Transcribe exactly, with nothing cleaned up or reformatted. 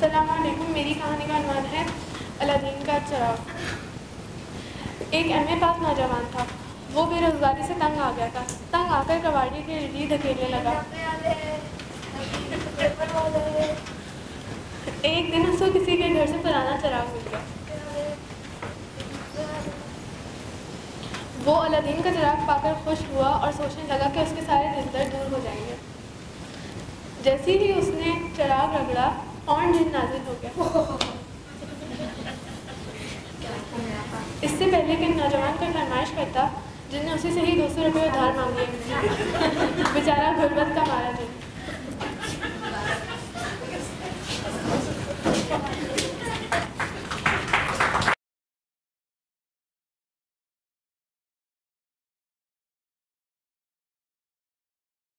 अस्सलामुअलैकुम। मेरी कहानी का अनुमान है अलादीन का चिराग। एक एम ए पास नौजवान था। वो बेरोज़गारी से तंग आ गया था। तंग आकर कबाड़ी की रीढ़ धकेलने लगा। एक दिन उसको किसी के घर से पुराना चिराग मिल गया। वो अलादीन का चिराग पाकर खुश हुआ और सोचने लगा कि उसके सारे दिल दर्द दूर हो जाएंगे। जैसे ही उसने चिराग रगड़ा, और जिन नाजिल हो गया। इससे पहले कि नौजवान कोई फरमाइश करता, जिनने उसी से ही दो सौ रुपये उधार मांगे।